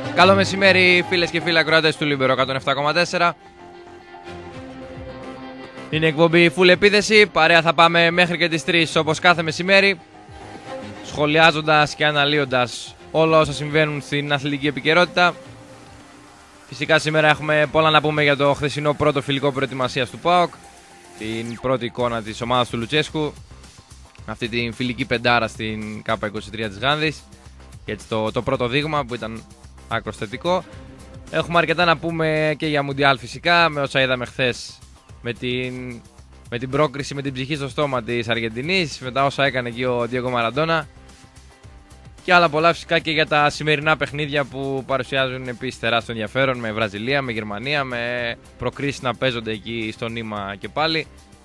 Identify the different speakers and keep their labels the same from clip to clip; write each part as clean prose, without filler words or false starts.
Speaker 1: Καλό μεσημέρι φίλες και φίλοι ακροατές του Λίμπερο 107,4. Είναι εκπομπή Full Επίθεση. Παρέα θα πάμε μέχρι και τις 3 όπως κάθε μεσημέρι, σχολιάζοντας και αναλύοντας όλα όσα συμβαίνουν στην αθλητική επικαιρότητα. Φυσικά σήμερα έχουμε πολλά να πούμε για το χθεσινό πρώτο φιλικό προετοιμασίας του ΠΑΟΚ, την πρώτη εικόνα της ομάδας του Λουτσέσκου, αυτή την φιλική πεντάρα στην K23 της Γάνδης, και έτσι το πρώτο δείγμα που ήταν άκρος θετικό. Έχουμε αρκετά να πούμε και για Μουντιάλ φυσικά, με όσα είδαμε χθες, με την πρόκριση, με την ψυχή στο στόμα της Αργεντινής, με τα όσα έκανε εκεί ο Διέγκο Μαραντόνα, και άλλα πολλά φυσικά και για τα σημερινά παιχνίδια που παρουσιάζουν επίσης τεράστιο ενδιαφέρον, με Βραζιλία, με Γερμανία, με προκρίσεις να παίζονται εκεί στο νήμα και πάλι.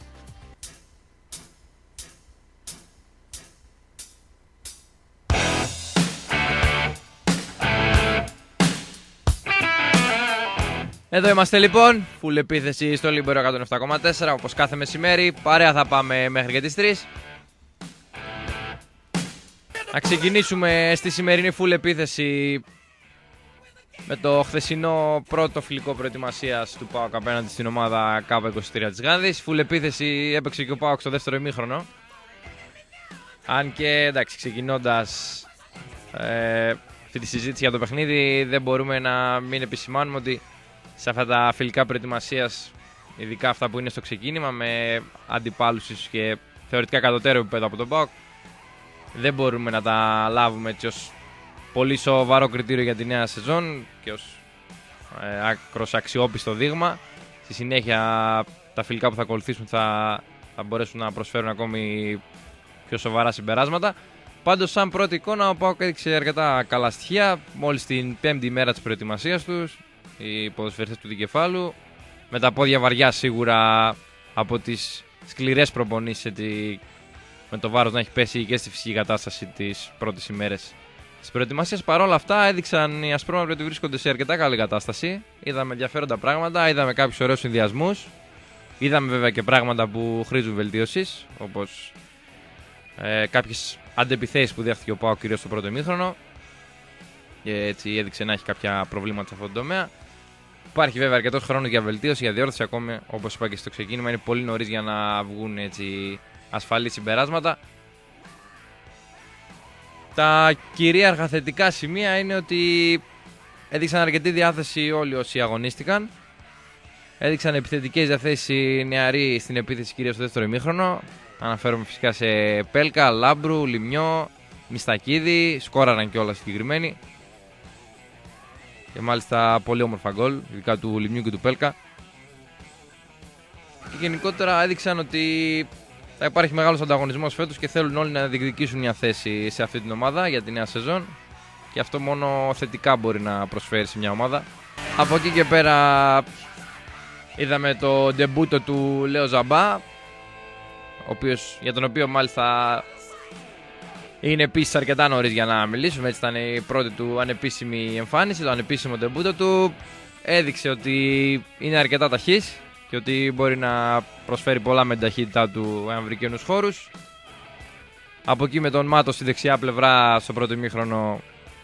Speaker 1: Εδώ είμαστε λοιπόν, full επίθεση στο Λίμπερο 107,4, όπως κάθε μεσημέρι. Παρέα θα πάμε μέχρι και τις 3. Να ξεκινήσουμε στη σημερινή full επίθεση με το χθεσινό πρώτο φιλικό προετοιμασίας του ΠΑΟΚ απέναντι στην ομάδα K23 της Γάνδης. Full επίθεση έπαιξε και ο ΠΑΟΚ στο δεύτερο ημίχρονο. Αν και εντάξει, ξεκινώντας αυτή τη συζήτηση για το παιχνίδι, δεν μπορούμε να μην επισημάνουμε ότι σε αυτά τα φιλικά προετοιμασίας, ειδικά αυτά που είναι στο ξεκίνημα, με αντιπάλους και θεωρητικά κατωτέρω επίπεδο από τον ΠΑΟΚ, δεν μπορούμε να τα λάβουμε έτσι ως πολύ σοβαρό κριτήριο για τη νέα σεζόν και ως άκρος αξιόπιστο δείγμα. Στη συνέχεια τα φιλικά που θα ακολουθήσουν θα μπορέσουν να προσφέρουν ακόμη πιο σοβαρά συμπεράσματα. Πάντως, σαν πρώτη εικόνα, ο ΠΑΟΚ έδειξε αρκετά καλά στοιχεία μόλις την 5η μέρα της προετοιμασίας τους. Οι ποδοσφαιριστές του δικεφάλου, με τα πόδια βαριά σίγουρα από τις σκληρές προπονήσεις, με το βάρος να έχει πέσει και στη φυσική κατάσταση τις πρώτες ημέρες της προετοιμασίας. Παρόλα αυτά έδειξαν οι ασπρόμαυροι ότι βρίσκονται σε αρκετά καλή κατάσταση. Είδαμε ενδιαφέροντα πράγματα, είδαμε κάποιους ωραίους συνδυασμούς, είδαμε βέβαια και πράγματα που χρήζουν βελτίωσης, όπως κάποιες αντεπιθέσεις που δέχτηκε ο ΠΑΟΚ κυρίως στο πρώτο ημίχρονο, και έτσι έδειξε να έχει κάποια προβλήματα σε αυτόν τον τομέα. Υπάρχει βέβαια αρκετός χρόνος για βελτίωση, για διόρθωση ακόμη, όπως είπα και στο ξεκίνημα. Είναι πολύ νωρίς για να βγουν έτσι ασφαλή συμπεράσματα. Τα κυρίαρχα θετικά σημεία είναι ότι έδειξαν αρκετή διάθεση όλοι όσοι αγωνίστηκαν. Έδειξαν επιθετικές διαθέσεις οι νεαροί στην επίθεση, κυρίως στο δεύτερο ημίχρονο. Αναφέρομαι φυσικά σε Πέλκα, Λάμπρου, Λιμιό, Μιστακίδη, σκόραραν και όλα συγκεκριμένοι. Και μάλιστα πολύ όμορφα γκολ, ειδικά του Λιμιού και του Πέλκα. Και γενικότερα έδειξαν ότι θα υπάρχει μεγάλος ανταγωνισμός φέτος και θέλουν όλοι να διεκδικήσουν μια θέση σε αυτή την ομάδα για τη νέα σεζόν. Και αυτό μόνο θετικά μπορεί να προσφέρει σε μια ομάδα. Από εκεί και πέρα είδαμε το ντεμπούτο του Λέο Ζαμπά, για τον οποίο μάλιστα είναι επίσης αρκετά νωρίς για να μιλήσουμε. Έτσι ήταν η πρώτη του ανεπίσημη εμφάνιση, το ανεπίσημο ντεμπούτο του. Έδειξε ότι είναι αρκετά ταχύς και ότι μπορεί να προσφέρει πολλά με την ταχύτητά του εάν βρει καινούς χώρους. Από εκεί με τον Μάτο στη δεξιά πλευρά στο πρώτο ημίχρονο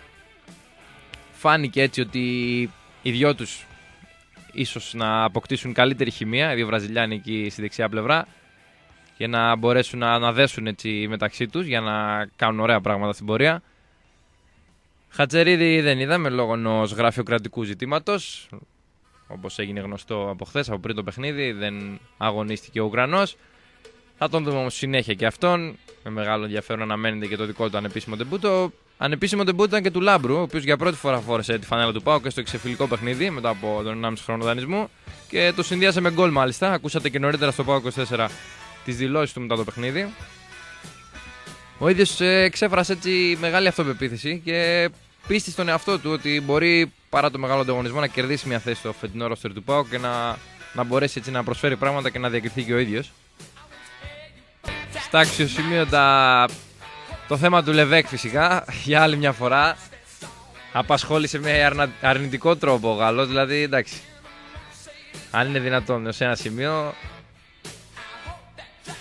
Speaker 1: φάνηκε έτσι ότι οι δυο τους ίσως να αποκτήσουν καλύτερη χημεία, οι δύο Βραζιλιάνοι εκεί στη δεξιά πλευρά, και να μπορέσουν να αναδέσουν έτσι μεταξύ τους για να κάνουν ωραία πράγματα στην πορεία. Χατζερίδη δεν είδαμε λόγω ενός γραφειοκρατικού ζητήματος, όπως έγινε γνωστό από χθες, από πριν το παιχνίδι. Δεν αγωνίστηκε ο Ουκρανός. Θα τον δούμε όμως συνέχεια και αυτόν. Με μεγάλο ενδιαφέρον αναμένεται και το δικό του ανεπίσημο ντεμπούτο. Ανεπίσημο ντεμπούτο ήταν και του Λάμπρου, ο οποίος για πρώτη φορά φόρεσε τη φανέλα του ΠΑΟΚ και στο ξεφυλικό παιχνίδι μετά από τον 1,5 χρόνο δανεισμού. Και το συνδύασε με γκολ μάλιστα. Ακούσατε και νωρίτερα στο ΠΑΟΚ 24 τις δηλώσεις του μετά το παιχνίδι. Ο ίδιος εξέφρασε έτσι μεγάλη αυτοπεποίθηση και πίστη στον εαυτό του ότι μπορεί παρά το μεγάλο ανταγωνισμό να κερδίσει μια θέση στο φετινό ρόστερ του ΠΑΟΚ και να μπορέσει έτσι να προσφέρει πράγματα και να διακριθεί και ο ίδιος. Στα αξιοσημείωτα το θέμα του Λεβέκ φυσικά για άλλη μια φορά απασχόλησε με αρνητικό τρόπο ο Γάλλος. Δηλαδή εντάξει, αν είναι δυνατόν ως ένα σημείο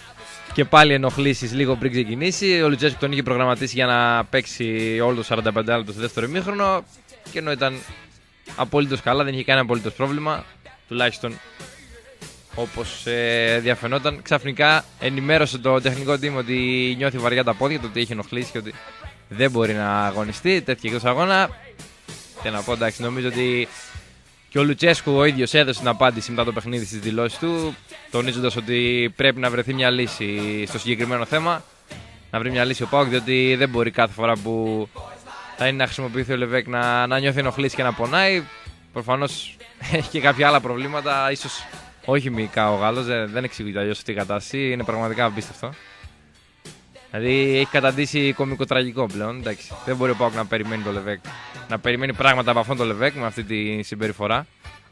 Speaker 1: Και πάλι ενοχλήσεις λίγο πριν ξεκινήσει. Ο Λουτσέσκου τον είχε προγραμματίσει για να παίξει όλο το 45 λεπτό στο δεύτερο ημίχρονο. Και ενώ ήταν απολύτως καλά, δεν είχε κανένα απολύτως πρόβλημα. Τουλάχιστον όπως διαφαινόταν. Ξαφνικά ενημέρωσε το τεχνικό team ότι νιώθει βαριά τα πόδια, το ότι έχει ενοχλήσει και ότι δεν μπορεί να αγωνιστεί. Τέτοια εκτός αγώνα. Και να πω, εντάξει, νομίζω ότι και ο Λουτσέσκου ο ίδιος έδωσε την απάντηση μετά το παιχνίδι στις δηλώσεις του, τονίζοντας ότι πρέπει να βρεθεί μια λύση στο συγκεκριμένο θέμα. Να βρει μια λύση ο ΠΑΟΚ, διότι δεν μπορεί κάθε φορά που θα είναι να χρησιμοποιηθεί ο Λεβέκ να νιώθει ενοχλήσει και να πονάει. Προφανώς έχει και κάποια άλλα προβλήματα, ίσως όχι μυϊκά ο Γάλλος, δεν εξηγείται αλλιώς αυτή η κατάσταση, είναι πραγματικά απίστευτο. Δηλαδή έχει καταντήσει κωμικοτραγικό πλέον. Εντάξει, δεν μπορεί ο ΠΑΟΚ να περιμένει το Λεβέκ. Να περιμένει πράγματα από αυτόν τον Λεβέκ με αυτή τη συμπεριφορά.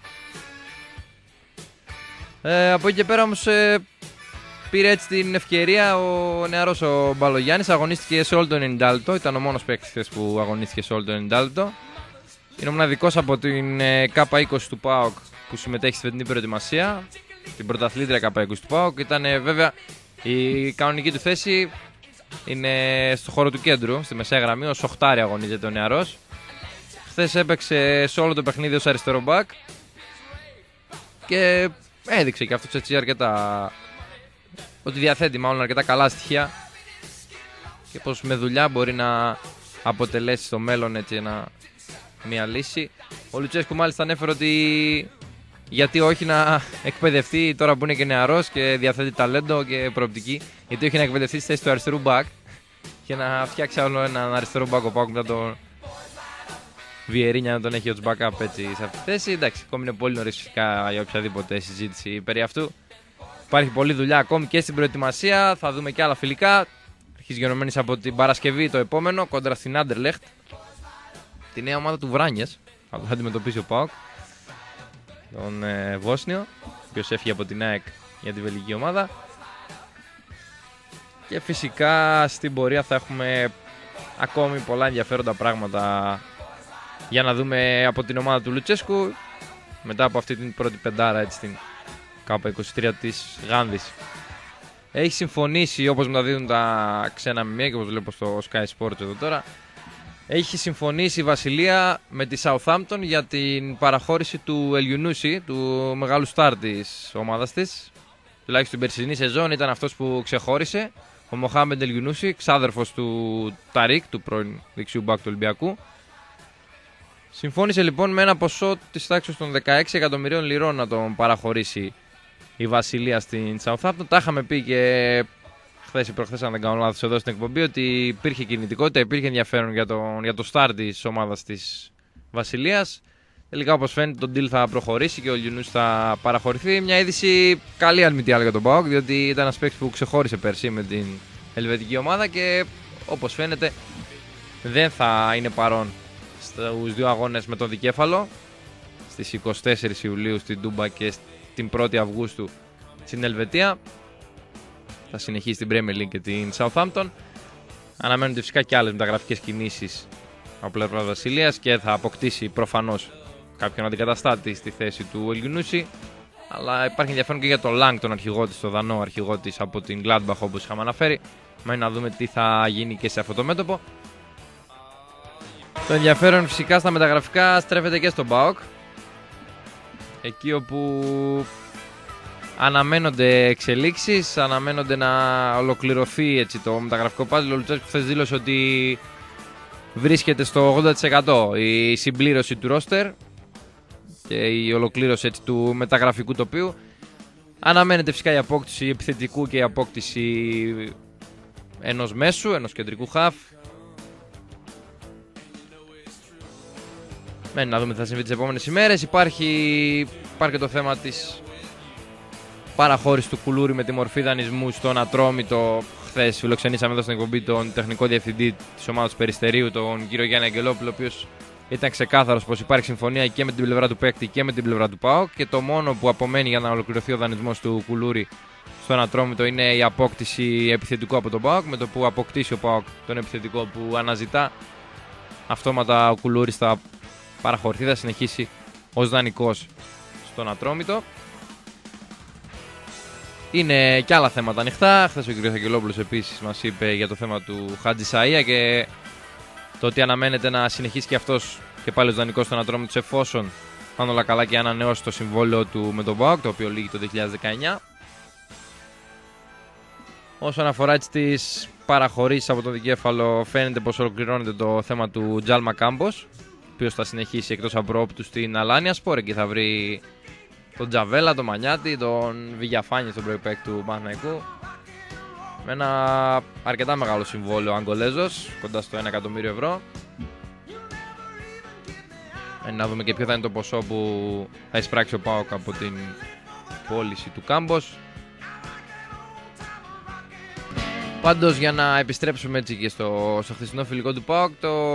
Speaker 1: Από εκεί και πέρα όμως πήρε έτσι την ευκαιρία ο νεαρός ο Μπαλογιάννης. Αγωνίστηκε σε όλο το 90 λεπτό. Ήταν ο μόνος παίκτης που αγωνίστηκε σε όλο το 90 λεπτό. Είναι ο μοναδικός από την K20 του ΠΑΟΚ που συμμετέχει στη φετινή προετοιμασία. Την πρωταθλήτρια K20 του ΠΑΟΚ. Ήταν βέβαια η κανονική του θέση. Είναι στο χώρο του κέντρου, στη μεσαία γραμμή. Ως οχτάρι αγωνίζεται ο νεαρός. Χθες έπαιξε σε όλο το παιχνίδι ως αριστερό μπακ. Και έδειξε και αυτός έτσι αρκετά. Ότι διαθέτει μάλλον αρκετά καλά στοιχεία. Και πως με δουλειά μπορεί να αποτελέσει στο μέλλον έτσι μια λύση. Ο Λουτσέσκου μάλιστα ανέφερε ότι γιατί όχι να εκπαιδευτεί τώρα που είναι και νεαρός και διαθέτει ταλέντο και προοπτική. Γιατί όχι να εκπαιδευτεί στη θέση του αριστερού μπακ και να φτιάξει άλλο έναν αριστερό μπακ ο ΠΑΟΚ μετά τον Βιερίνια να τον έχει ως backup έτσι σε αυτή τη θέση. Εντάξει, ακόμη είναι πολύ νωρίς φυσικά για οποιαδήποτε συζήτηση περί αυτού. Υπάρχει πολλή δουλειά ακόμη και στην προετοιμασία. Θα δούμε και άλλα φιλικά. Αρχίζει γενομένης από την Παρασκευή το επόμενο κόντρα στην Άντερλεχτ. Τη νέα ομάδα του Βράνιες. Θα το αντιμετωπίσει ο ΠΑΟΚ. Τον Βόσνιο, ο οποίος έφυγε από την ΑΕΚ για τη βελγική ομάδα. Και φυσικά στην πορεία θα έχουμε ακόμη πολλά ενδιαφέροντα πράγματα για να δούμε από την ομάδα του Λουτσέσκου μετά από αυτή την πρώτη πεντάρα έτσι, στην K23 της Γάνδης. Έχει συμφωνήσει, όπως μεταδίδουν τα ξένα μημία και όπως βλέπω στο Sky Sports εδώ τώρα, έχει συμφωνήσει η Βασιλεία με τη Southampton για την παραχώρηση του Ελιουνούση, του μεγάλου στάρ της ομάδας της. Τουλάχιστον την περσινή σεζόν ήταν αυτός που ξεχώρισε, ο Μοχάμεντ Ελιουνούση, ξάδερφος του Ταρίκ, του πρώην δεξιού μπακ του Ολυμπιακού. Συμφώνησε λοιπόν με ένα ποσό της τάξης των 16 εκατομμυρίων λιρών να τον παραχωρήσει η Βασιλεία στην Southampton. Τα είχαμε πει και χθες ή προχθές, αν δεν κάνω λάθος, εδώ στην εκπομπή, ότι υπήρχε κινητικότητα, υπήρχε ενδιαφέρον για το στάρ της ομάδας της Βασιλείας. Τελικά, όπως φαίνεται, το deal θα προχωρήσει και ο Λιουνούς θα παραχωρηθεί. Μια είδηση καλή, αν μη τι άλλο, για τον ΠΑΟΚ, διότι ήταν ένας παίκτης που ξεχώρισε πέρσι με την ελβετική ομάδα και όπως φαίνεται δεν θα είναι παρόν στους δύο αγώνες με τον δικέφαλο, στις 24 Ιουλίου στην Τούμπα και την 1η Αυγούστου στην Ελβετία. Θα συνεχίσει την Premier League και την Southampton. Αναμένονται φυσικά και άλλες μεταγραφικές κινήσεις από πλευράς Βασιλείας και θα αποκτήσει προφανώς κάποιον αντικαταστάτη στη θέση του Ελγινούση. Αλλά υπάρχει ενδιαφέρον και για τον Λάγκ, τον αρχηγό της, τον Δανό αρχηγό της από την Gladbach, όπως είχαμε αναφέρει. Μένει να δούμε τι θα γίνει και σε αυτό το μέτωπο. Το ενδιαφέρον φυσικά στα μεταγραφικά στρέφεται και στον ΠΑΟΚ. Εκεί όπου αναμένονται εξελίξεις, αναμένονται να ολοκληρωθεί έτσι το μεταγραφικό πάζλ. Ο Λουτσέσκου χθες δήλωσε ότι βρίσκεται στο 80% η συμπλήρωση του ρόστερ και η ολοκλήρωση έτσι, του μεταγραφικού τοπίου. Αναμένεται φυσικά η απόκτηση επιθετικού και η απόκτηση ενός μέσου, ενός κεντρικού χαφ. Μένει να δούμε τι θα συμβεί τις επόμενες ημέρες. Υπάρχει και το θέμα της παραχώρηση του Κουλούρη με τη μορφή δανεισμού στον Ατρόμητο. Χθες φιλοξενήσαμε εδώ στην εκπομπή τον τεχνικό διευθυντή της ομάδας του Περιστερίου, τον κύριο Γιάννη Αγγελόπουλο, ο οποίος ήταν ξεκάθαρος πως υπάρχει συμφωνία και με την πλευρά του παίκτη και με την πλευρά του ΠΑΟΚ. Και το μόνο που απομένει για να ολοκληρωθεί ο δανεισμός του Κουλούρη στον Ατρόμητο είναι η απόκτηση επιθετικού από τον ΠΑΟΚ. Με το που αποκτήσει ο ΠΑΟΚ τον επιθετικό που αναζητά, αυτόματα ο Κουλούρης θα παραχωρηθεί, θα συνεχίσει ως δανεικός στον Ατρόμητο. Είναι και άλλα θέματα ανοιχτά. Χθες ο κ. Αγγελόπουλος επίσης μας είπε για το θέμα του Χατζη Σαΐα και το ότι αναμένεται να συνεχίσει και αυτός και πάλι ο δανεικός στον Ατρόμητος εφόσον πάνε όλα καλά και ανανεώσει το συμβόλαιο του με τον ΠΑΟΚ, το οποίο λύγει το 2019. Όσον αφορά έτσι τις παραχωρήσεις από το δικέφαλο, φαίνεται πως ολοκληρώνεται το θέμα του Τζάλμα Κάμπος, ο οποίος θα συνεχίσει εκτός απρόπτου στην Αλάνια Σπορ. Εκεί θα βρει τον Τζαβέλα, τον Μανιάτη, τον Βηγιαφάνη στον προϋπέκ του Παναθηναϊκού. Με ένα αρκετά μεγάλο συμβόλαιο Αγγολέζος, κοντά στο 1 εκατομμύριο ευρώ. Να δούμε και ποιο θα είναι το ποσό που θα εισπράξει ο ΠΑΟΚ από την πώληση του Κάμπος. Πάντως, για να επιστρέψουμε έτσι και στο χθεσινό φιλικό του ΠΑΟΚ,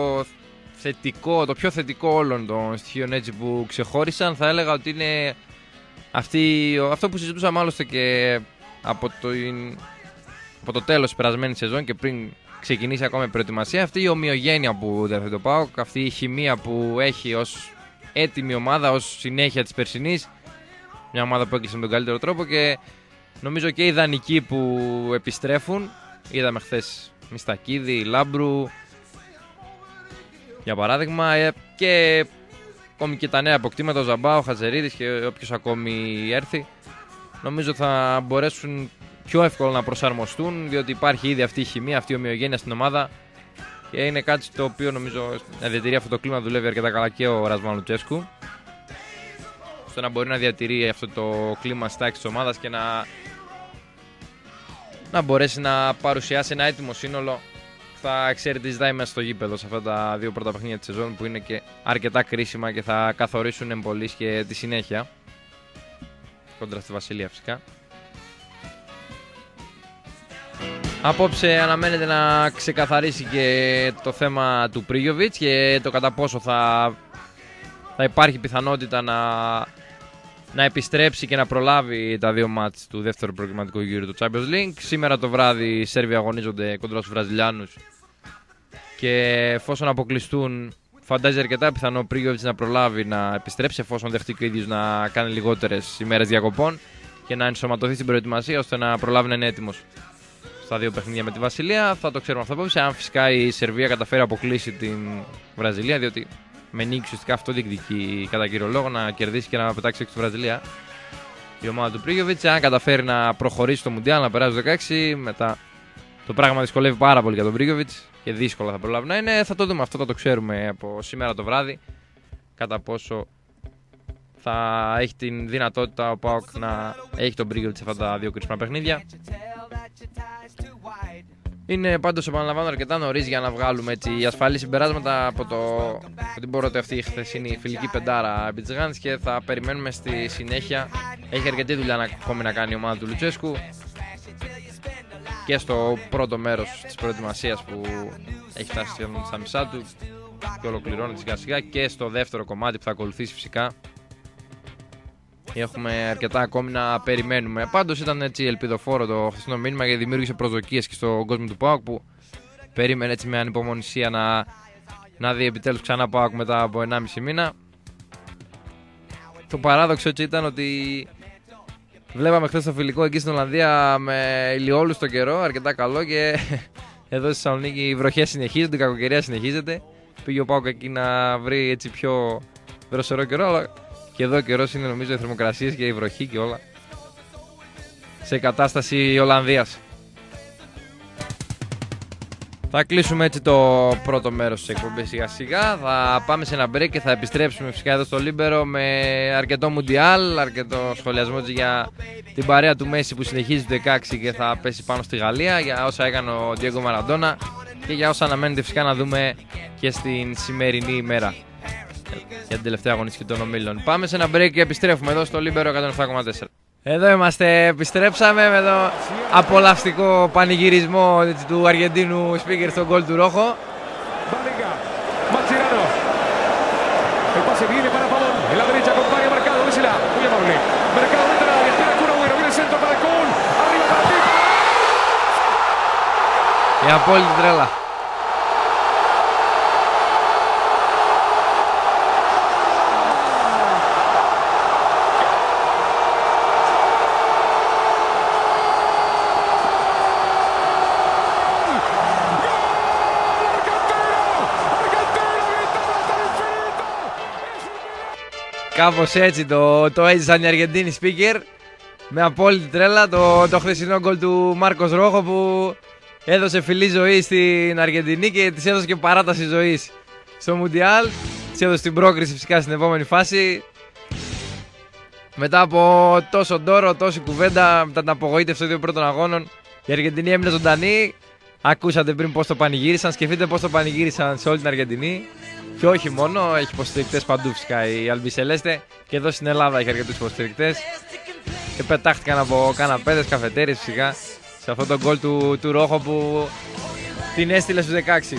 Speaker 1: το πιο θετικό όλων των στοιχείων έτσι που ξεχώρισαν, θα έλεγα ότι είναι αυτό που συζητούσαμε άλλωστε και από το τέλος της περασμένης σεζόν και πριν ξεκινήσει ακόμα η προετοιμασία, αυτή η ομοιογένεια που διαθέτει το ΠΑΟΚ, αυτή η χημεία που έχει ως έτοιμη ομάδα, ως συνέχεια της περσινής, μια ομάδα που έκλεισε με τον καλύτερο τρόπο, και νομίζω και οι δανεικοί που επιστρέφουν, είδαμε χθες Μιστακίδη, Λάμπρου για παράδειγμα, και ακόμη και τα νέα αποκτήματα, ο Ζαμπά, ο Χατζερίδης και όποιος ακόμη έρθει, νομίζω θα μπορέσουν πιο εύκολα να προσαρμοστούν, διότι υπάρχει ήδη αυτή η χημεία, αυτή η ομοιογένεια στην ομάδα και είναι κάτι το οποίο νομίζω να διατηρεί αυτό το κλίμα. Δουλεύει αρκετά καλά και ο Ρασβάν Λουτσέσκου, ώστε να μπορεί να διατηρεί αυτό το κλίμα στη τάξη της ομάδας και να μπορέσει να παρουσιάσει ένα έτοιμο σύνολο που θα ξέρει τι ζητάει μέσα στο γήπεδο σε αυτά τα δύο πρώτα παιχνίδια της σεζόν, που είναι και αρκετά κρίσιμα και θα καθορίσουν εμπολής και τη συνέχεια κόντρα στη Βασιλεία φυσικά. Απόψε αναμένεται να ξεκαθαρίσει και το θέμα του Πρίγιοβιτς και το κατά πόσο θα υπάρχει πιθανότητα να επιστρέψει και να προλάβει τα δύο μάτς του δεύτερου προκριματικού γύρου του Champions League. Σήμερα το βράδυ οι Σέρβοι αγωνίζονται κοντά στους Βραζιλιάνους και εφόσον αποκλειστούν, φαντάζει αρκετά πιθανό ο Πρίγιοβιτς να προλάβει να επιστρέψει, εφόσον δεχτεί και ο ίδιος να κάνει λιγότερες ημέρες διακοπών και να ενσωματωθεί στην προετοιμασία ώστε να προλάβει να είναι έτοιμος στα δύο παιχνίδια με τη Βασιλεία. Θα το ξέρουμε αυτό απόψε, αν φυσικά η Σερβία καταφέρει να αποκλείσει την Βραζιλία, διότι με νίκη ουσιαστικά αυτό διεκδικεί κατά κύριο λόγο, να κερδίσει και να πετάξει έξω τη Βραζιλία η ομάδα του Πρίγιοβιτς. Αν καταφέρει να προχωρήσει στο Μουντιάλ, να περάσει το 16, μετά το πράγμα δυσκολεύει πάρα πολύ για τον Πρίγιοβιτς και δύσκολα θα προλάβει να είναι. Θα το δούμε αυτό, θα το ξέρουμε από σήμερα το βράδυ, κατά πόσο θα έχει την δυνατότητα ο ΠΑΟΚ να έχει τον Πρίγιοβιτς σε αυτά τα δύο κρίσιμα παιχνίδια. Είναι πάντως, επαναλαμβάνω, αρκετά νωρίς για να βγάλουμε έτσι ασφαλή συμπεράσματα από την πρώτη αυτή η χθεσινή φιλική πεντάρα Μπιτζγάνης και θα περιμένουμε στη συνέχεια. Έχει αρκετή δουλειά ακόμη να κάνει η ομάδα του Λουτσέσκου και στο πρώτο μέρος της προετοιμασίας που έχει φτάσει στα μισά του και ολοκληρώνεται σιγά σιγά, και στο δεύτερο κομμάτι που θα ακολουθήσει φυσικά. Έχουμε αρκετά ακόμη να περιμένουμε. Πάντως ήταν έτσι ελπιδοφόρο το χθεσινό μήνυμα και δημιούργησε προσδοκίες και στον κόσμο του ΠΑΟΚ, που περίμενε έτσι με ανυπομονησία να δει επιτέλους ξανά ΠΑΟΚ μετά από 1,5 μήνα. Το παράδοξο έτσι ήταν ότι βλέπαμε χθες το φιλικό εκεί στην Ολλανδία με ηλιόλου στο καιρό, αρκετά καλό, και εδώ στη Θεσσαλονίκη οι βροχές συνεχίζονται, η κακοκαιρία συνεχίζεται. Πήγε ο ΠΑΟΚ εκεί να βρει έτσι πιο δροσερό καιρό, αλλά και εδώ ο καιρός είναι νομίζω οι θερμοκρασίες και η βροχή και όλα σε κατάσταση Ολλανδίας. Θα κλείσουμε έτσι το πρώτο μέρος της εκπομπής σιγά σιγά. Θα πάμε σε ένα break και θα επιστρέψουμε φυσικά εδώ στο Λίμπερο με αρκετό Μουντιάλ, αρκετό σχολιασμό για την παρέα του Μέση που συνεχίζει το 16 και θα πέσει πάνω στη Γαλλία, για όσα έκανε ο Ντιέγκο Μαραντόνα και για όσα αναμένεται φυσικά να δούμε και στην σημερινή ημέρα για την τελευταία αγωνιστική των ομίλων. Πάμε σε ένα break και επιστρέφουμε εδώ στο Λίμπερο 107,4. Εδώ είμαστε, επιστρέψαμε με το απολαυστικό πανηγυρισμό του Αργεντίνου speaker στο γκολ του Ρόχο. Η απόλυτη τρέλα. Κάπως έτσι το έζησαν οι Αργεντίνοι speaker. Με απόλυτη τρέλα το χθεσινό γκολ του Μάρκος Ρόχο που έδωσε φιλή ζωή στην Αργεντινή και της έδωσε και παράταση ζωής στο Μουντιάλ. Της έδωσε την πρόκριση φυσικά στην επόμενη φάση. Μετά από τόσο ντόρο, τόση κουβέντα, μετά την απογοήτευση των δύο πρώτων αγώνων, η Αργεντινή έμεινε ζωντανή. Ακούσατε πριν πώς το πανηγύρισαν, σκεφτείτε πώς το πανηγύρισαν σε όλη την Αργεντινή. Και όχι μόνο, έχει υποστηρικτές παντού φυσικά η Αλμπισελέστε. Και εδώ στην Ελλάδα έχει αρκετούς υποστηρικτές. Και πετάχτηκαν από καναπέδες, καφετέρειες φυσικά σε αυτό το γκολ του Ρόχο που την έστειλε στους 16.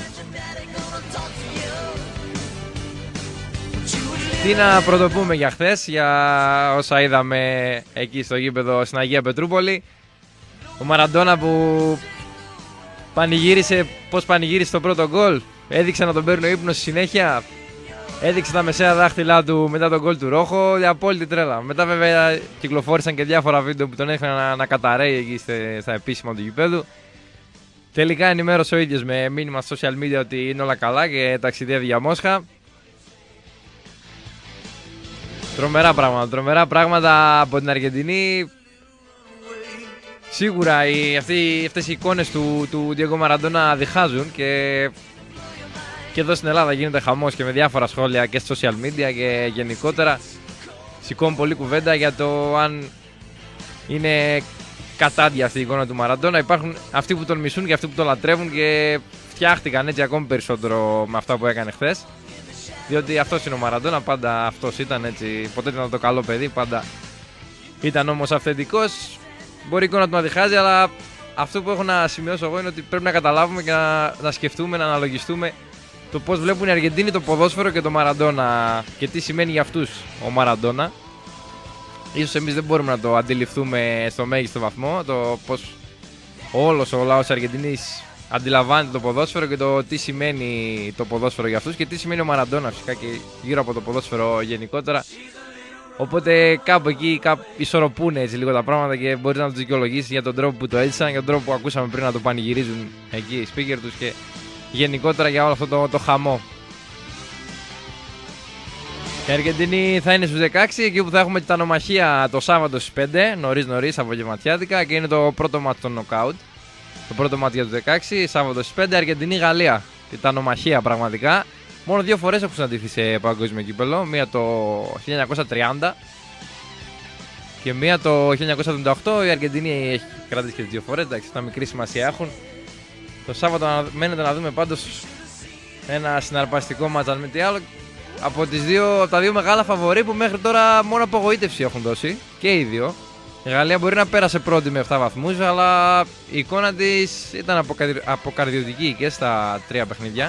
Speaker 1: Τι να πρωτοπούμε για χθες, για όσα είδαμε εκεί στο γήπεδο στην Αγία Πετρούπολη. Ο Μαραντόνα που πανηγύρισε, πώς πανηγύρισε το πρώτο γκολ. Έδειξε να τον παίρνει ο ύπνος στη συνέχεια. Έδειξε τα μεσαία δάχτυλά του μετά τον γκολ του Ρόχο. Η απόλυτη τρέλα. Μετά βέβαια κυκλοφόρησαν και διάφορα βίντεο που τον έδειχναν να καταραίει εκεί στα επίσημα του γηπέδου. Τελικά ενημέρωσε ο ίδιος με μήνυμα στα social media ότι είναι όλα καλά και ταξιδεύει για Μόσχα. Τρομερά πράγματα από την Αργεντινή. Σίγουρα αυτές οι εικόνες του Διέγκο Μαραντόνα διχάζουν και εδώ στην Ελλάδα γίνεται χαμός και με διάφορα σχόλια και στα social media και γενικότερα σηκώνουν πολλή κουβέντα για το αν είναι κατάντια αυτή η εικόνα του Μαραντόνα. Υπάρχουν αυτοί που τον μισούν και αυτοί που τον λατρεύουν και φτιάχτηκαν έτσι ακόμη περισσότερο με αυτά που έκανε χθες. Διότι αυτός είναι ο Μαραντόνα, πάντα αυτός ήταν έτσι, ποτέ ήταν το καλό παιδί, πάντα ήταν όμως αυθεντικός. Μπορεί η εικόνα του να διχάζει, αλλά αυτό που έχω να σημειώσω εγώ είναι ότι πρέπει να καταλάβουμε και να σκεφτούμε, να αναλογιστούμε το πώς βλέπουν οι Αργεντίνοι το ποδόσφαιρο και το Μαραντόνα και τι σημαίνει για αυτούς ο Μαραντόνα. Ίσως εμείς δεν μπορούμε να το αντιληφθούμε στο μέγιστο βαθμό, το πώς όλος ο λαός της Αργεντινής αντιλαμβάνεται το ποδόσφαιρο και το τι σημαίνει το ποδόσφαιρο για αυτούς και τι σημαίνει ο Μαραντόνα φυσικά και γύρω από το ποδόσφαιρο γενικότερα. Οπότε κάπου εκεί ισορροπούν έτσι λίγο τα πράγματα και μπορεί να τους δικαιολογήσει για τον τρόπο που το έζησαν, για τον τρόπο που ακούσαμε πριν να το πανηγυρίζουν εκεί οι speaker τους και γενικότερα για όλο αυτό το χαμό. Η Αργεντινή θα είναι στους 16, εκεί που θα έχουμε την ανομαχία το Σάββατο στις 5, νωρίς απογευματιάτικα και είναι το πρώτο μάτι των νοκάουτ. Το πρώτο μάτι για τους 16, Σάββατο στις 5, Αργεντινή-Γαλλία. Την ανομαχία πραγματικά. Μόνο 2 φορές έχουν συναντηθεί σε παγκόσμιο κύπελλο. Μία το 1930 και μία το 1978. Η Αργεντινή έχει κρατήσει και τις 2 φορές. Εντάξει, αυτά μικρή σημασία έχουν. Το Σάββατο μένετε να δούμε πάντως ένα συναρπαστικό μάτς αν μη τι άλλο. Από τα δύο μεγάλα φαβορί που μέχρι τώρα μόνο απογοήτευση έχουν δώσει. Και οι δύο. Η Γαλλία μπορεί να πέρασε πρώτη με 7 βαθμούς, αλλά η εικόνα της ήταν αποκαρδιωτική και στα 3 παιχνίδια.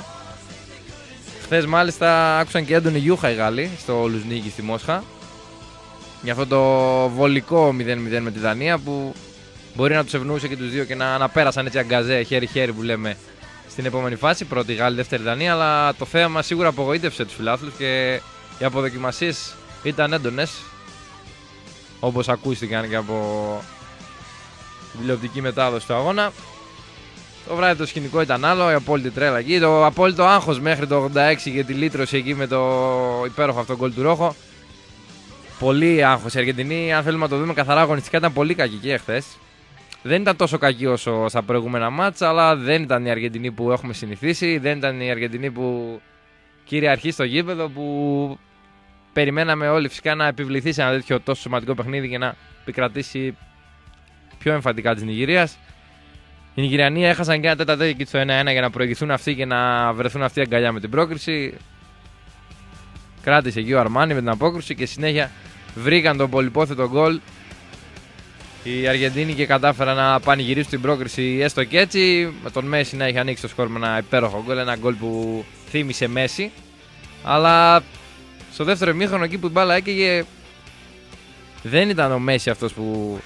Speaker 1: Χθες μάλιστα άκουσαν και έντονη γιούχα οι Γάλλοι στο Λουζνίκι στη Μόσχα για αυτό το βολικό 0-0 με τη Δανία που μπορεί να τους ευνοούσε και τους δύο και να πέρασαν έτσι αγκαζέ χέρι-χέρι που λέμε στην επόμενη φάση. Πρώτη Γάλλη, δεύτερη Δανία, αλλά το θέαμα σίγουρα απογοήτευσε τους φιλάθλους και οι αποδοκιμασίες ήταν έντονες όπως ακούστηκαν και από την τηλεοπτική μετάδοση του αγώνα. Το βράδυ το σκηνικό ήταν άλλο, η απόλυτη τρέλα εκεί, το απόλυτο άγχος μέχρι το 86 και τη λύτρωση εκεί με το υπέροχο αυτό γκολ του Ρόχο. Πολύ άγχος η Αργεντινή, αν θέλουμε να το δούμε καθαρά αγωνιστικά ήταν πολύ κακή και χθες. Δεν ήταν τόσο κακή όσο στα προηγούμενα μάτσα, αλλά δεν ήταν η Αργεντινή που έχουμε συνηθίσει, δεν ήταν η Αργεντινή που κυριαρχεί στο γήπεδο, που περιμέναμε όλοι φυσικά να επιβληθεί σε ένα τέτοιο τόσο σημαντικό παιχνίδι και να επικρατήσει πιο εμφαντικά της Νιγηρίας. Οι Νιγηριανοί έχασαν και ένα τέταρτο εκεί στο 1-1 για να προηγηθούν αυτοί και να βρεθούν αυτοί αγκαλιά με την πρόκριση. Κράτησε εκεί ο Αρμάνι με την απόκριση και συνέχεια βρήκαν τον πολυπόθετο γκολ οι Αργεντίνοι και κατάφεραν να πανηγυρίσουν την πρόκριση έστω και έτσι. Με τον Μέση να έχει ανοίξει το σκορ με ένα υπέροχο γκολ, ένα γκολ που θύμισε Μέση. Αλλά στο δεύτερο ημίχρονο εκεί που η μπάλα έκαιγε δεν ήταν ο Μέση αυτός που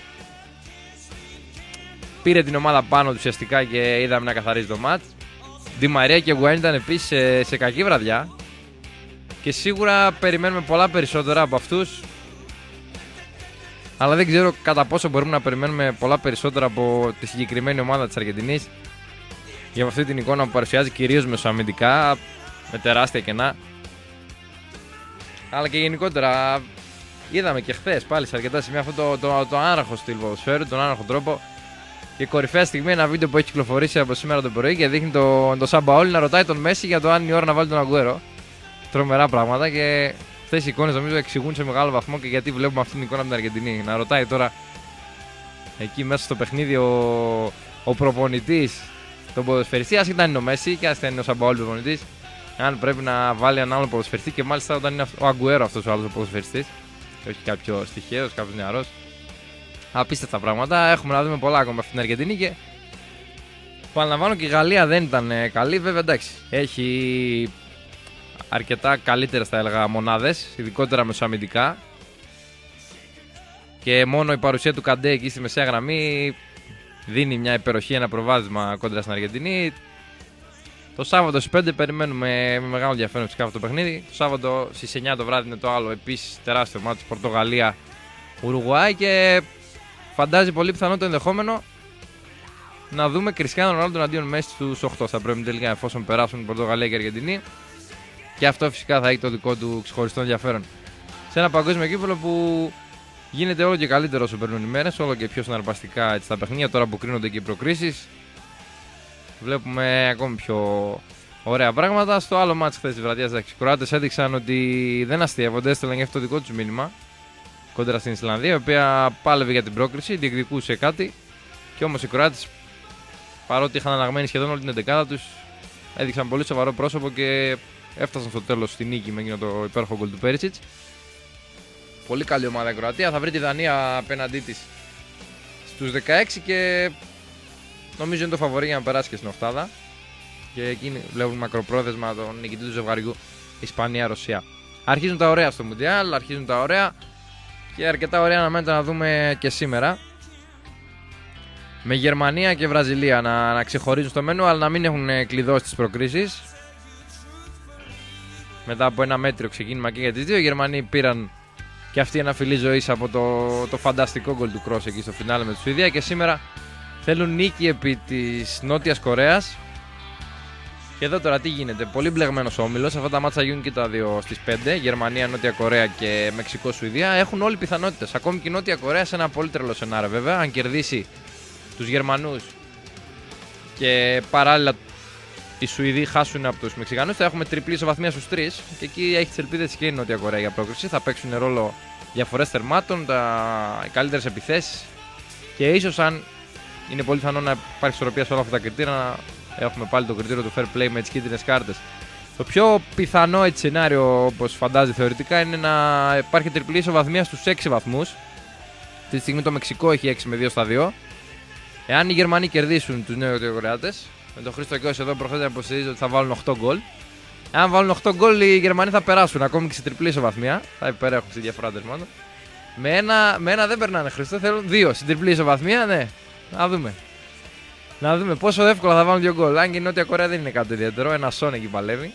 Speaker 1: πήρε την ομάδα πάνω του ουσιαστικά και είδαμε να καθαρίζει το μάτς. Ντι Μαρία και Γκουάιν ήταν επίσης σε κακή βραδιά και σίγουρα περιμένουμε πολλά περισσότερα από αυτούς, αλλά δεν ξέρω κατά πόσο μπορούμε να περιμένουμε πολλά περισσότερα από τη συγκεκριμένη ομάδα της Αργεντινής για αυτή την εικόνα που παρουσιάζει κυρίως μεσοαμυντικά με τεράστια κενά. Αλλά και γενικότερα είδαμε και χθες πάλι σε αρκετά σημεία αυτό το άναρχο στυλ ποδοσφαίρου, τον άναρχο τρόπο. Και κορυφαία στιγμή ένα βίντεο που έχει κυκλοφορήσει από σήμερα το πρωί και δείχνει τον Σαμπαόλι να ρωτάει τον Μέση για το αν είναι η ώρα να βάλει τον Αγκουέρο. Τρομερά πράγματα και αυτές οι εικόνες νομίζω εξηγούν σε μεγάλο βαθμό και γιατί βλέπουμε αυτή την εικόνα από την Αργεντινή. Να ρωτάει τώρα εκεί μέσα στο παιχνίδι ο προπονητής τον ποδοσφαιριστή, άσχετα αν είναι ο Μέση και άσχετα αν είναι ο Σαμπαόλι προπονητής, αν πρέπει να βάλει έναν άλλο ποδοσφαιριστή και μάλιστα όταν είναι ο Αγκουέρο αυτός ο άλλος ο ποδοσφαιριστής, όχι κάποιο τυχαίο, κάποιο νεαρός. Απίστευτα πράγματα. Έχουμε να δούμε πολλά ακόμα από την Αργεντινή και παραλαμβάνω και η Γαλλία δεν ήταν καλή. Βέβαια εντάξει, έχει αρκετά καλύτερες θα έλεγα μονάδες, ειδικότερα μεσοαμυντικά. Και μόνο η παρουσία του Καντέ εκεί στη μεσαία γραμμή δίνει μια υπεροχή, ένα προβάδισμα κόντρα στην Αργεντινή. Το Σάββατο στις 5 περιμένουμε με μεγάλο ενδιαφέρον φυσικά αυτό το παιχνίδι. Το Σάββατο στις 9 το βράδυ είναι το άλλο επίσης τεράστιο μάτι Πορτογαλία-Ουρουγουάη και φαντάζει πολύ πιθανό το ενδεχόμενο να δούμε Κριστιάνο Ρονάλντο αντίον Μέση στους 8 στα πρώιμη τελικά εφόσον περάσουν Πορτογαλία και Αργεντινή. Και αυτό φυσικά θα έχει το δικό του ξεχωριστό ενδιαφέρον. Σε ένα παγκόσμιο κύπελλο που γίνεται όλο και καλύτερο όσο περνούν οι μέρες, όλο και πιο συναρπαστικά έτσι, τα παιχνίδια τώρα που κρίνονται και οι προκρίσεις. Βλέπουμε ακόμη πιο ωραία πράγματα. Στο άλλο μάτς χθες της βραδιάς, οι Κροάτες έδειξαν ότι δεν αστείευονται, έστελναν και αυτό το δικό τους μήνυμα κόντρα στην Ισλανδία, η οποία πάλευε για την πρόκριση, διεκδικούσε κάτι. Και όμως οι Κροάτες, παρότι είχαν αναγμένη σχεδόν όλη την εντεκάδα τους, έδειξαν πολύ σοβαρό πρόσωπο και έφτασαν στο τέλος στη νίκη με εκείνο το υπέροχο γκολ του Πέρισιτς. Πολύ καλή ομάδα η Κροατία. Θα βρει τη Δανία απέναντί της στους 16 και νομίζω είναι το φαβορί για να περάσει και στην οκτάδα. Και εκείνοι βλέπουν μακροπρόθεσμα τον νικητή του ζευγαριού Ισπανία-Ρωσία. Αρχίζουν τα ωραία στο Μουντιάλ, αρχίζουν τα ωραία και αρκετά ωραία αναμένεται να δούμε και σήμερα. Με Γερμανία και Βραζιλία να ξεχωρίζουν στο μένου, αλλά να μην έχουν κλειδώσει τις προκρίσεις. Μετά από ένα μέτριο ξεκίνημα και για τις δύο, οι Γερμανοί πήραν και αυτοί ένα φιλί ζωής από το φανταστικό γκολ του Κρός εκεί στο φινάλε με τη Σουηδία και σήμερα θέλουν νίκη επί της Νότιας Κορέας. Και εδώ τώρα τι γίνεται, πολύ μπλεγμένος ο όμιλος. Αυτά τα μάτσα γίνουν και τα δύο στις 5. Γερμανία, Νότια Κορέα και Μεξικό, Σουηδία. Έχουν όλοι πιθανότητες. Ακόμη και η Νότια Κορέα σε ένα πολύ τρελό σενάριο βέβαια. Αν κερδίσει τους Γερμανούς και παράλληλα οι Σουηδοί χάσουν από τους Μεξικανούς, θα έχουμε τριπλή ισοβαθμία στους 3. Και εκεί έχει τις ελπίδες και η Νότια Κορέα για πρόκριση. Θα παίξουν ρόλο διαφορές θερμάτων, οι καλύτερες επιθέσεις. Και ίσως αν είναι πολύ πιθανό να υπάρχει ισορροπία σε όλα αυτά τα κριτήρια, να έχουμε πάλι το κριτήριο του fair play με τις κίτρινες κάρτες. Το πιο πιθανό έτσι σενάριο, όπως φαντάζει θεωρητικά, είναι να υπάρχει τριπλή ισοβαθμία στους 6 βαθμούς. Αυτή τη στιγμή το Μεξικό έχει 6 με 2 στα 2. Εάν οι Γερμανοί κερδίσουν τους Νεοτιοκορεάτες, με τον Χρήστο Κιώση εδώ προχθές να υποστηρίζει ότι θα βάλουν 8 γκολ. Εάν βάλουν 8 γκολ, οι Γερμανοί θα περάσουν ακόμη και σε τριπλή ισοβαθμία. Θα υπερέχουν στη διαφορά τερμάτων. Με ένα δεν περνάνε, Χρήστο. Θέλουν 2 στην τριπλή ισοβαθμία, ναι. Να δούμε. Να δούμε πόσο εύκολα θα βάλουν 2 γκολ. Αν και η Νότια Κορέα δεν είναι κάτι ιδιαίτερο. Ένα σόν εκεί παλεύει.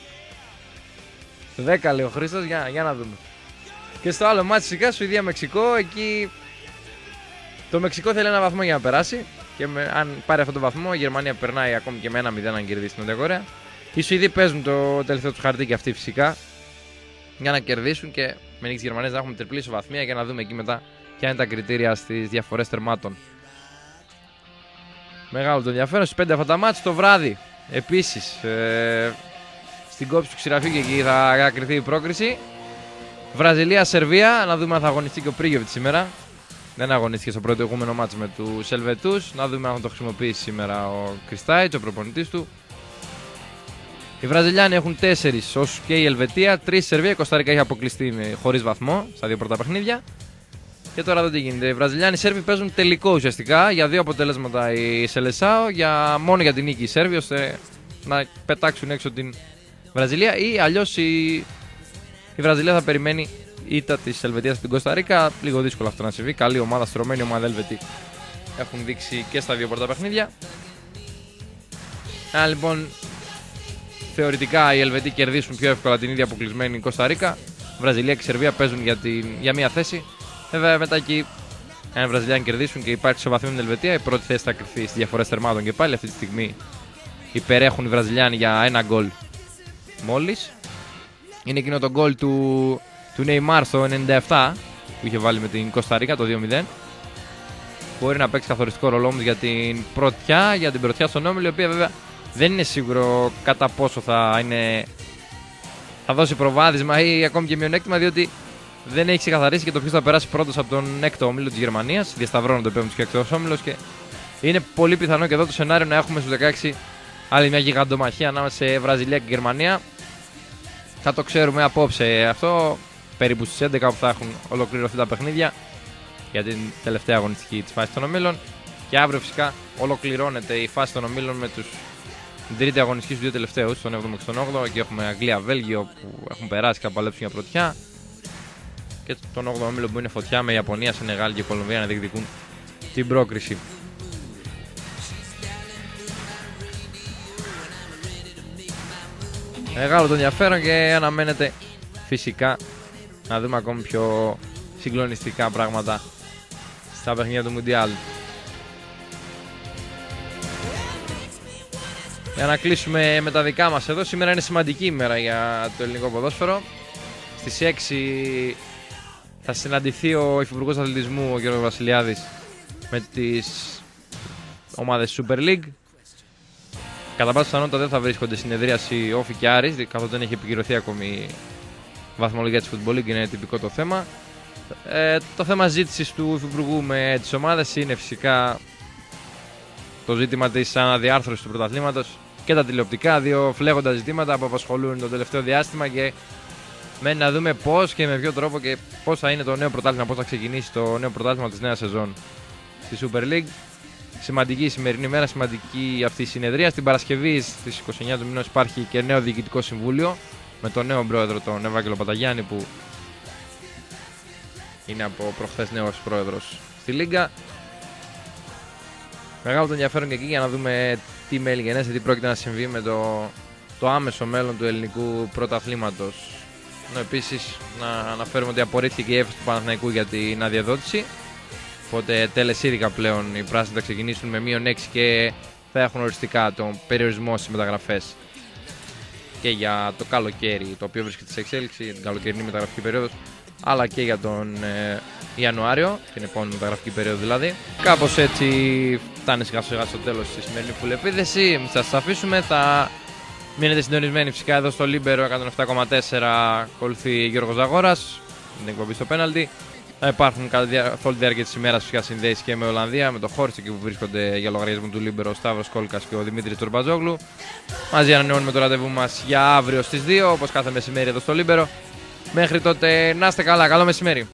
Speaker 1: 10 λέει ο Χρήστος, για να δούμε. Και στο άλλο μάτι φυσικά Σουηδία-Μεξικό. Εκεί το Μεξικό θέλει ένα βαθμό για να περάσει. Και αν πάρει αυτό το βαθμό, η Γερμανία περνάει ακόμη και με 1-0 αν κερδίσει την Νότια Κορέα. Οι Σουηδοί παίζουν το τελευταίο του χαρτί και αυτοί φυσικά για να κερδίσουν και με νίκη τη Γερμανία να έχουμε τριπλή ισοβαθμία για να δούμε εκεί μετά ποια είναι τα κριτήρια στις διαφορές τερμάτων. Μεγάλο το ενδιαφέρον στις 5 αυτά τα μάτς. Το βράδυ επίσης στην κόψη του Ξηραφίου και εκεί θα κρυθεί η πρόκριση. Βραζιλία-Σερβία, να δούμε αν θα αγωνιστεί και ο Πρίγιοβιτ σήμερα. Δεν αγωνίστηκε στο προηγούμενο μάτς με τους Ελβετούς. Να δούμε αν θα το χρησιμοποιήσει σήμερα ο Κριστάιτς, ο προπονητής του. Οι Βραζιλιάνοι έχουν 4 όσο και η Ελβετία, 3 η Σερβία. Η Κοσταρίκα έχει αποκλειστεί χωρίς βαθμό στα 2 πρώτα παιχνίδια. Και τώρα εδώ τι γίνεται. Οι Βραζιλιάνοι Σέρβοι παίζουν τελικό ουσιαστικά για 2 αποτελέσματα η Σελεσάο, μόνο για την νίκη οι Σέρβοι, ώστε να πετάξουν έξω την Βραζιλία ή αλλιώς η Βραζιλία θα περιμένει ήττα της Ελβετίας από την Κοσταρίκα. Λίγο δύσκολο αυτό να συμβεί. Καλή ομάδα, στρωμένη ομάδα Ελβετή. Έχουν δείξει και στα 2 πρώτα παιχνίδια. Λοιπόν, θεωρητικά οι Ελβετοί κερδίσουν πιο εύκολα την ίδια αποκλεισμένη Κοσταρίκα. Βραζιλία και Σερβία παίζουν για μία θέση. Βέβαια μετά εκεί, αν οι Βραζιλιάνοι κερδίσουν και υπάρχει ισοβαθμία με την Ελβετία, η πρώτη θέση θα κρυφθεί στις διαφορές τερμάτων και πάλι αυτή τη στιγμή υπερέχουν οι Βραζιλιάνοι για 1 γκολ μόλις. είναι εκείνο το γκολ του Neymar στο 97 που είχε βάλει με την Κοσταρίκα το 2-0. Μπορεί να παίξει καθοριστικό ρόλο όμως για την πρωτιά στον όμιλο, η οποία βέβαια δεν είναι σίγουρο κατά πόσο θα δώσει προβάδισμα ή ακόμη και μειονέκτημα, διότι δεν έχει ξεκαθαρίσει και το ποιος θα περάσει πρώτος από τον έκτο όμιλο της Γερμανίας. Διασταυρώνονται ο 5ος και 6ος όμιλος και είναι πολύ πιθανό και εδώ το σενάριο να έχουμε στους 16 άλλη μια γιγαντομαχία ανάμεσα σε Βραζιλία και Γερμανία. Θα το ξέρουμε απόψε αυτό, περίπου στις 11 που θα έχουν ολοκληρωθεί τα παιχνίδια για την τελευταία αγωνιστική της φάσης των ομίλων. Και αύριο φυσικά ολοκληρώνεται η φάση των ομίλων με την τρίτη αγωνιστική στους δύο τελευταίους, τον 7ο και τον 8ο. Εκεί έχουμε Αγγλία-Βέλγιο που έχουν περάσει και θα παλέψουν για πρωτιά. Και τον 8ο όμιλο που είναι φωτιά με Ιαπωνία, Σενεγάλη και Κολομβία να διεκδικούν την πρόκριση. Μεγάλο το ενδιαφέρον και αναμένεται φυσικά να δούμε ακόμη πιο συγκλονιστικά πράγματα στα παιχνίδια του Μουντιάλ. Για να κλείσουμε με τα δικά μας εδώ, σήμερα είναι σημαντική ημέρα για το ελληνικό ποδόσφαιρο. Στις 6 θα συναντηθεί ο Υφυπουργός Αθλητισμού, ο Γιώργος Βασιλιάδης, με τις ομάδες Super League. Κατά πάσα πιθανότητα δεν θα βρίσκονται συνεδρίαση Όφη και Άρης, καθώς δεν έχει επικυρωθεί ακόμη η βαθμολογία της Football League, είναι τυπικό το θέμα. Το θέμα ζήτησης του Υφυπουργού με τις ομάδες είναι φυσικά το ζήτημα της αναδιάρθρωσης του πρωταθλήματος και τα τηλεοπτικά, δύο φλέγοντα ζητήματα που απασχολούν το τελευταίο διάστημα και μένει να δούμε πώς και με ποιο τρόπο και πώς θα είναι το νέο πρωτάθλημα, πώς θα ξεκινήσει το νέο πρωτάθλημα της νέας σεζόν στη Super League. Σημαντική η σημερινή μέρα, σημαντική αυτή η συνεδρία. Στην Παρασκευή στις 29 του μηνός υπάρχει και νέο διοικητικό συμβούλιο με τον νέο πρόεδρο, τον Ευάγγελο Παταγιάννη, που είναι από προχθές νέος πρόεδρος στη Λίγκα. Μεγάλο το ενδιαφέρον και εκεί για να δούμε τι μέλη γενέστε, τι πρόκειται να συμβεί με το άμεσο μέλλον του ελληνικού πρωταθλήματος. Επίσης να αναφέρουμε ότι απορρίφθηκε η έφεση του Παναθηναϊκού για την αδειοδότηση. Οπότε τελεσίδικα πλέον οι πράσινοι θα ξεκινήσουν με -6 και θα έχουν οριστικά τον περιορισμό στις μεταγραφές και για το καλοκαίρι, το οποίο βρίσκεται σε εξέλιξη, την καλοκαιρινή μεταγραφική περίοδος, αλλά και για τον Ιανουάριο, την επόμενη μεταγραφική περίοδο δηλαδή. Κάπως έτσι φτάνει σιγά σιγά στο τέλος τη σημερινή φουλεπίδεση. Θα σας αφήσουμε, θα μείνετε συντονισμένοι φυσικά εδώ στο Λίμπερο 107,4. Ακολουθεί Γιώργος Ζαγόρας, την εκπομπή στο πέναλτι. Θα υπάρχουν καθ' όλη τη διάρκεια της ημέρας φυσικά συνδέσεις και με Ολλανδία, με το Χόρις εκεί που βρίσκονται για λογαριασμό του Λίμπερο ο Σταύρος Κόλκας και ο Δημήτρης Τουρμπατζόγλου. Μαζί ανανεώνουμε το ραντεβού μας για αύριο στις 2, όπως κάθε μεσημέρι εδώ στο Λίμπερο. Μέχρι τότε να είστε καλά, καλό μεσημέρι.